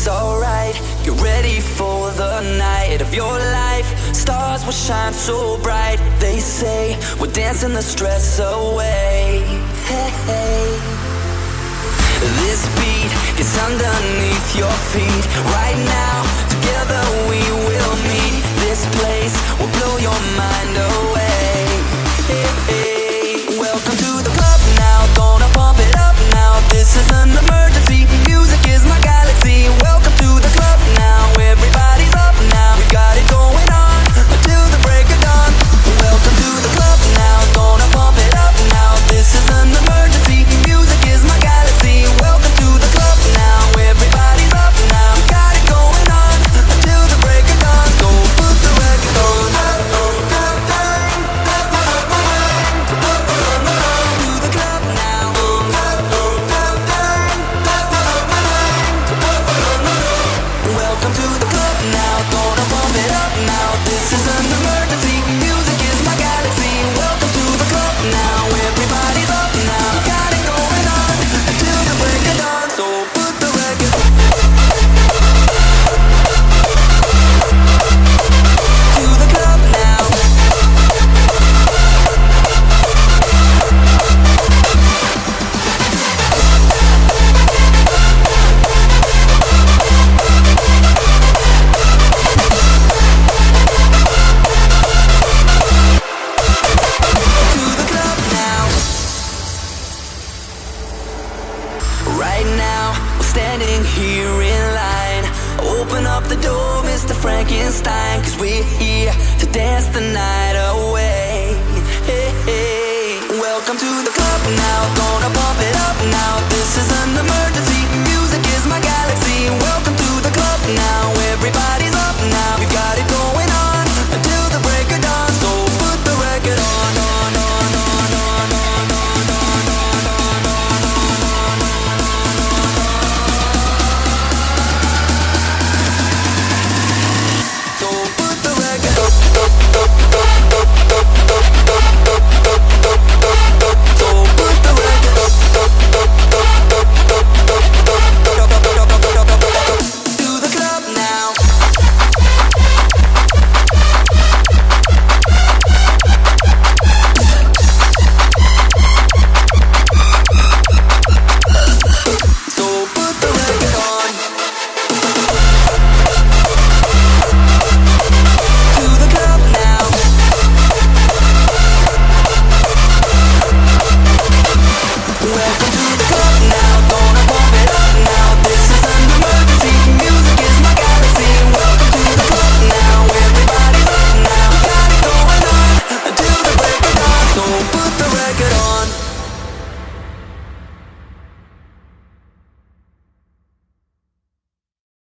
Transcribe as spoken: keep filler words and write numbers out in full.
it's alright. Get ready for the night of your life. Stars will shine so bright. They say we're dancing the stress away. Hey, hey. This beat is underneath your feet. Right now, together we will meet. This place will blow your mind away. Hey, hey. Welcome to the club now. Gonna pump it up now. This is an emergency. Music is my galaxy. Welcome to the club now. Everybody's up now. We got it going on until the break of dawn. Welcome to the club now. Gonna pump it up now. This is an emergency. Music is my galaxy. Welcome to the club now. Everybody's up now. We got it going on until the break of dawn. So put the record on. Cause we're here to dance the night away. Hey, hey. Welcome to the club now. Gonna pump it up now. This is